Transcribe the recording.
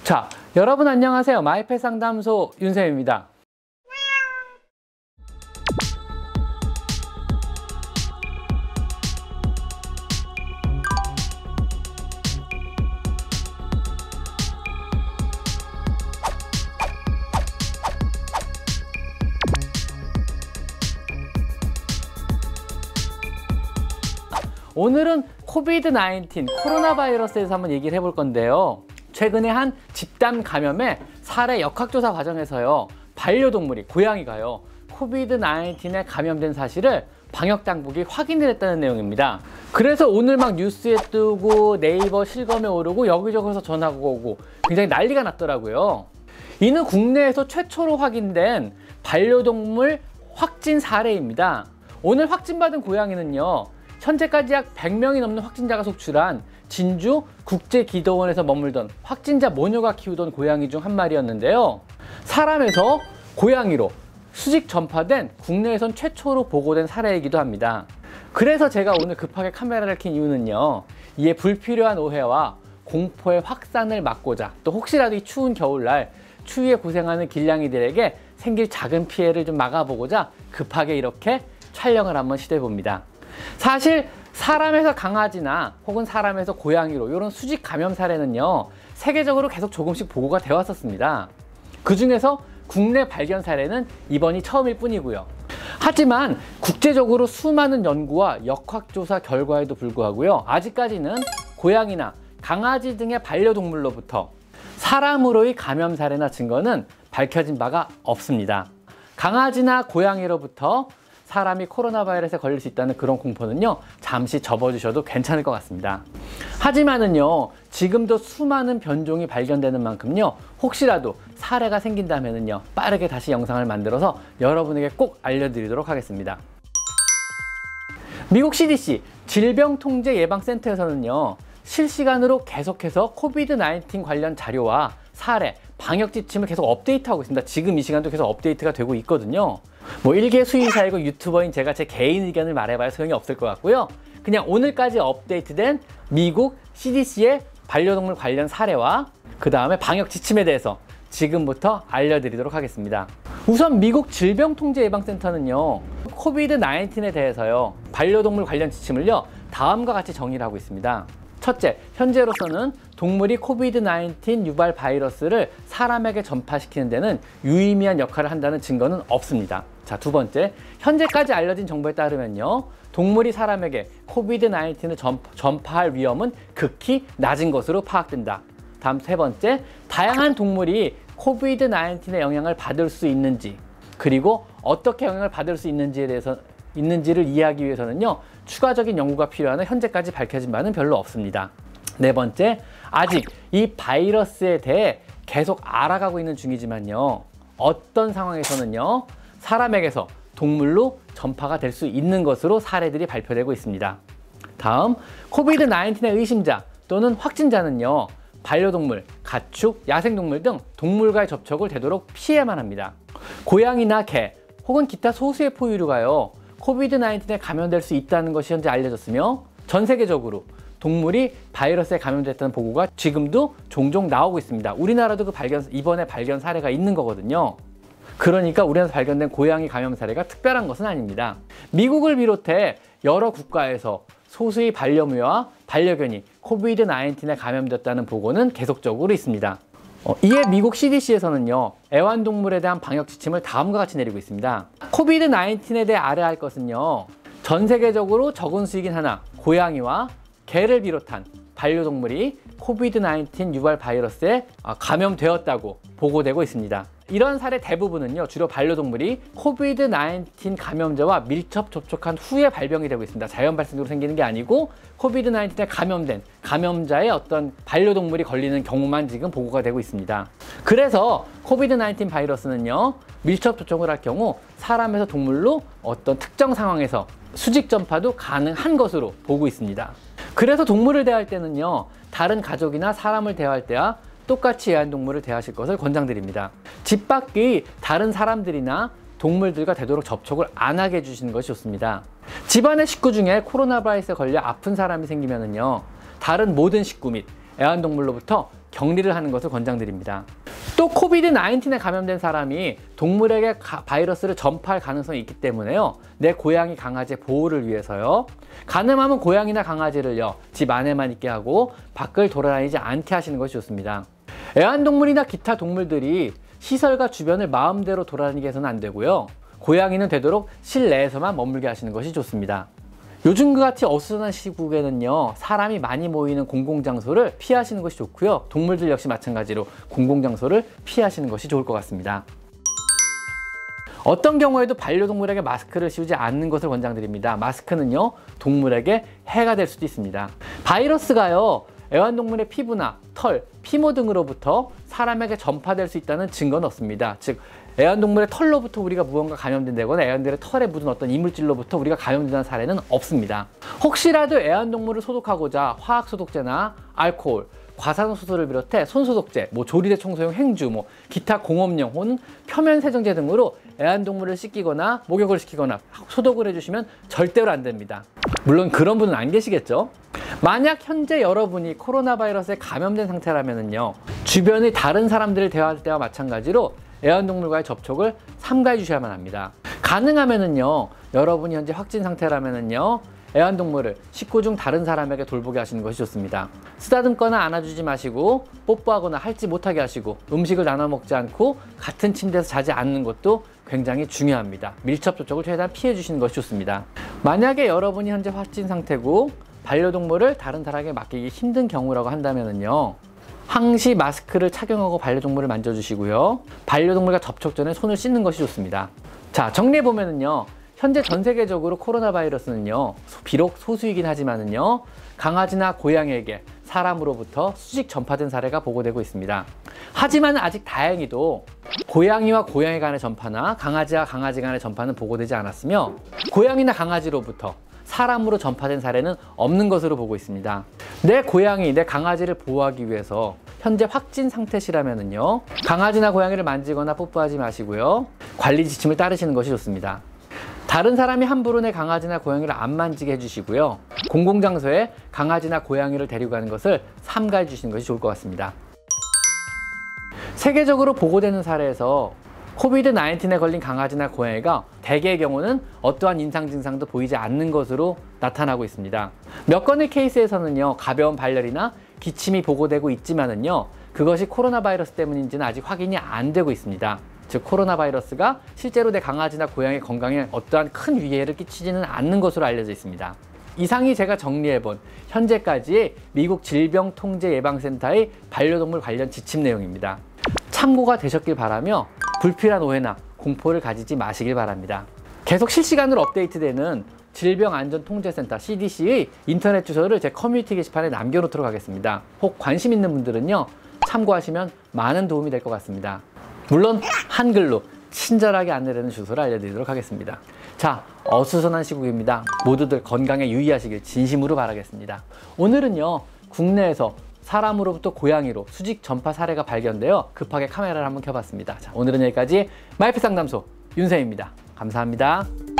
자, 여러분 안녕하세요. 마이펫 상담소 윤쌤입니다. 오늘은 코비드-19 코로나 바이러스에 대해서 한번 얘기를 해볼 건데요. 최근에 한 집단 감염의 사례 역학조사 과정에서요, 반려동물이, 고양이가요, 코비드-19에 감염된 사실을 방역당국이 확인을 했다는 내용입니다. 그래서 오늘 막 뉴스에 뜨고 네이버 실검에 오르고 여기저기서 전화가 오고 굉장히 난리가 났더라고요. 이는 국내에서 최초로 확인된 반려동물 확진 사례입니다. 오늘 확진받은 고양이는요, 현재까지 약 100명이 넘는 확진자가 속출한 진주 국제기도원에서 머물던 확진자 모녀가 키우던 고양이 중 한 마리였는데요. 사람에서 고양이로 수직 전파된 국내에선 최초로 보고된 사례이기도 합니다. 그래서 제가 오늘 급하게 카메라를 켠 이유는요, 이에 불필요한 오해와 공포의 확산을 막고자, 또 혹시라도 이 추운 겨울날 추위에 고생하는 길냥이들에게 생길 작은 피해를 좀 막아보고자 급하게 이렇게 촬영을 한번 시도해 봅니다. 사실 사람에서 강아지나 혹은 사람에서 고양이로 이런 수직 감염 사례는요, 세계적으로 계속 조금씩 보고가 되어 왔었습니다. 그 중에서 국내 발견 사례는 이번이 처음일 뿐이고요. 하지만 국제적으로 수많은 연구와 역학조사 결과에도 불구하고요, 아직까지는 고양이나 강아지 등의 반려동물로부터 사람으로의 감염 사례나 증거는 밝혀진 바가 없습니다. 강아지나 고양이로부터 사람이 코로나 바이러스에 걸릴 수 있다는 그런 공포는요, 잠시 접어주셔도 괜찮을 것 같습니다. 하지만은요, 지금도 수많은 변종이 발견되는 만큼요, 혹시라도 사례가 생긴다면은요, 빠르게 다시 영상을 만들어서 여러분에게 꼭 알려드리도록 하겠습니다. 미국 CDC 질병통제예방센터에서는요, 실시간으로 계속해서 코비드-19 관련 자료와 사례, 방역 지침을 계속 업데이트하고 있습니다. 지금 이 시간도 계속 업데이트가 되고 있거든요. 뭐 일개 수의사이고 유튜버인 제가 제 개인 의견을 말해봐야 소용이 없을 것 같고요. 그냥 오늘까지 업데이트된 미국 CDC의 반려동물 관련 사례와 그 다음에 방역 지침에 대해서 지금부터 알려드리도록 하겠습니다. 우선 미국 질병통제예방센터는요, 코비드-19에 대해서요, 반려동물 관련 지침을요, 다음과 같이 정의를 하고 있습니다. 첫째, 현재로서는 동물이 코비드-19 유발 바이러스를 사람에게 전파시키는 데는 유의미한 역할을 한다는 증거는 없습니다. 자, 두 번째, 현재까지 알려진 정보에 따르면요, 동물이 사람에게 코비드-19을 전파할 위험은 극히 낮은 것으로 파악된다. 다음 세 번째, 다양한 동물이 코비드-19의 영향을 받을 수 있는지, 그리고 어떻게 영향을 받을 수 있는지를 이해하기 위해서는요, 추가적인 연구가 필요하는 현재까지 밝혀진 바는 별로 없습니다. 네 번째, 아직 이 바이러스에 대해 계속 알아가고 있는 중이지만요, 어떤 상황에서는요, 사람에게서 동물로 전파가 될 수 있는 것으로 사례들이 발표되고 있습니다. 다음, 코비드-19의 의심자 또는 확진자는요, 반려동물, 가축, 야생동물 등 동물과의 접촉을 되도록 피해야만 합니다. 고양이나 개 혹은 기타 소수의 포유류가요, 코비드-19에 감염될 수 있다는 것이 현재 알려졌으며, 전 세계적으로 동물이 바이러스에 감염됐다는 보고가 지금도 종종 나오고 있습니다. 우리나라도 이번에 발견 사례가 있는 거거든요. 그러니까 우리나라에서 발견된 고양이 감염 사례가 특별한 것은 아닙니다. 미국을 비롯해 여러 국가에서 소수의 반려묘와 반려견이 코비드-19에 감염됐다는 보고는 계속적으로 있습니다. 이에 미국 CDC에서는요, 애완동물에 대한 방역 지침을 다음과 같이 내리고 있습니다. 코비드-19에 대해 알아야 할 것은요, 전 세계적으로 적은 수이긴 하나 고양이와 개를 비롯한 반려동물이 코비드-19 유발 바이러스에 감염되었다고 보고되고 있습니다. 이런 사례 대부분은요, 주로 반려동물이 코비드-19 감염자와 밀접 접촉한 후에 발병이 되고 있습니다. 자연 발생적으로 생기는 게 아니고 코비드-19에 감염된 감염자의 어떤 반려동물이 걸리는 경우만 지금 보고가 되고 있습니다. 그래서 코비드-19 바이러스는요, 밀접 접촉을 할 경우 사람에서 동물로 어떤 특정 상황에서 수직 전파도 가능한 것으로 보고 있습니다. 그래서 동물을 대할 때는요, 다른 가족이나 사람을 대할 때와 똑같이 애완동물을 대하실 것을 권장드립니다. 집 밖의 다른 사람들이나 동물들과 되도록 접촉을 안 하게 해주시는 것이 좋습니다. 집안의 식구 중에 코로나 바이러스에 걸려 아픈 사람이 생기면은요, 다른 모든 식구 및 애완동물로부터 격리를 하는 것을 권장드립니다. 또 코비드-19에 감염된 사람이 동물에게 바이러스를 전파할 가능성이 있기 때문에요. 내 고양이, 강아지의 보호를 위해서요. 가능하면 고양이나 강아지를요, 집 안에만 있게 하고 밖을 돌아다니지 않게 하시는 것이 좋습니다. 애완동물이나 기타 동물들이 시설과 주변을 마음대로 돌아다니게 해서는 안 되고요. 고양이는 되도록 실내에서만 머물게 하시는 것이 좋습니다. 요즘과 같이 어수선한 시국에는요, 사람이 많이 모이는 공공장소를 피하시는 것이 좋고요. 동물들 역시 마찬가지로 공공장소를 피하시는 것이 좋을 것 같습니다. 어떤 경우에도 반려동물에게 마스크를 씌우지 않는 것을 권장드립니다. 마스크는요, 동물에게 해가 될 수도 있습니다. 바이러스가요, 애완동물의 피부나 털, 피모 등으로부터 사람에게 전파될 수 있다는 증거는 없습니다. 즉, 애완동물의 털로부터 우리가 무언가 감염된다거나 애완들의 털에 묻은 어떤 이물질로부터 우리가 감염되는 사례는 없습니다. 혹시라도 애완동물을 소독하고자 화학소독제나 알코올, 과산화수소를 비롯해 손소독제, 조리대 청소용 행주, 기타 공업용 혹은 표면세정제 등으로 애완동물을 씻기거나 목욕을 시키거나 소독을 해주시면 절대로 안 됩니다. 물론 그런 분은 안 계시겠죠? 만약 현재 여러분이 코로나 바이러스에 감염된 상태라면요, 주변의 다른 사람들을 대화할 때와 마찬가지로 애완동물과의 접촉을 삼가해 주셔야만 합니다. 가능하면은요, 여러분이 현재 확진 상태라면은요, 애완동물을 식구 중 다른 사람에게 돌보게 하시는 것이 좋습니다. 쓰다듬거나 안아주지 마시고, 뽀뽀하거나 핥지 못하게 하시고, 음식을 나눠 먹지 않고 같은 침대에서 자지 않는 것도 굉장히 중요합니다. 밀접 접촉을 최대한 피해 주시는 것이 좋습니다. 만약에 여러분이 현재 확진 상태고 반려동물을 다른 사람에게 맡기기 힘든 경우라고 한다면은요, 항시 마스크를 착용하고 반려동물을 만져주시고요. 반려동물과 접촉 전에 손을 씻는 것이 좋습니다. 자, 정리해보면은요, 현재 전 세계적으로 코로나 바이러스는요, 비록 소수이긴 하지만은요, 강아지나 고양이에게 사람으로부터 수직 전파된 사례가 보고되고 있습니다. 하지만 아직 다행히도 고양이와 고양이 간의 전파나 강아지와 강아지 간의 전파는 보고되지 않았으며, 고양이나 강아지로부터 사람으로 전파된 사례는 없는 것으로 보고 있습니다. 내 고양이, 내 강아지를 보호하기 위해서 현재 확진 상태시라면은요, 강아지나 고양이를 만지거나 뽀뽀하지 마시고요, 관리 지침을 따르시는 것이 좋습니다. 다른 사람이 함부로 내 강아지나 고양이를 안 만지게 해주시고요, 공공장소에 강아지나 고양이를 데리고 가는 것을 삼가해 주시는 것이 좋을 것 같습니다. 세계적으로 보고되는 사례에서 코비드-19에 걸린 강아지나 고양이가 대개의 경우는 어떠한 임상 증상도 보이지 않는 것으로 나타나고 있습니다. 몇 건의 케이스에서는요, 가벼운 발열이나 기침이 보고되고 있지만은요, 그것이 코로나 바이러스 때문인지는 아직 확인이 안 되고 있습니다. 즉, 코로나 바이러스가 실제로 내 강아지나 고양이 건강에 어떠한 큰 위해를 끼치지는 않는 것으로 알려져 있습니다. 이상이 제가 정리해본 현재까지의 미국 질병통제예방센터의 반려동물 관련 지침 내용입니다. 참고가 되셨길 바라며 불필요한 오해나 공포를 가지지 마시길 바랍니다. 계속 실시간으로 업데이트되는 질병안전통제센터 CDC의 인터넷 주소를 제 커뮤니티 게시판에 남겨놓도록 하겠습니다. 혹 관심 있는 분들은요, 참고하시면 많은 도움이 될 것 같습니다. 물론 한글로 친절하게 안내되는 주소를 알려드리도록 하겠습니다. 자, 어수선한 시국입니다. 모두들 건강에 유의하시길 진심으로 바라겠습니다. 오늘은요, 국내에서 사람으로부터 고양이로 수직 전파 사례가 발견되어 급하게 카메라를 한번 켜봤습니다. 자, 오늘은 여기까지 마이펫 상담소 윤쌤입니다. 감사합니다.